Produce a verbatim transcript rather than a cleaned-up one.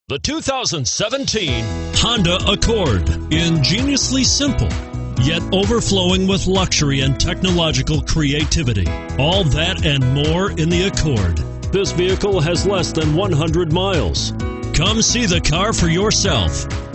The two thousand seventeen Honda Accord. Ingeniously simple, yet overflowing with luxury and technological creativity. All that and more in the Accord. This vehicle has less than one hundred miles. Come see the car for yourself.